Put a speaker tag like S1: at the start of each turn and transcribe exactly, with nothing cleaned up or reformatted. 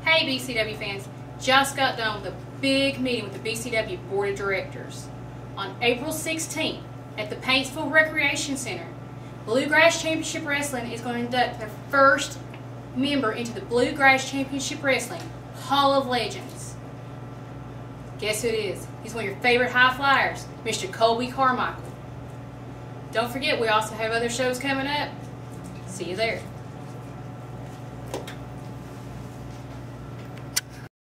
S1: Hey B C W fans, just got done with a big meeting with the B C W Board of Directors. On April sixteenth at the Paintsville Recreation Center, Bluegrass Championship Wrestling is going to induct their first member into the Bluegrass Championship Wrestling Hall of Legends. Guess who it is? He's one of your favorite high flyers, Mister Colby Carmichael. Don't forget, we also have other shows coming up. See you there.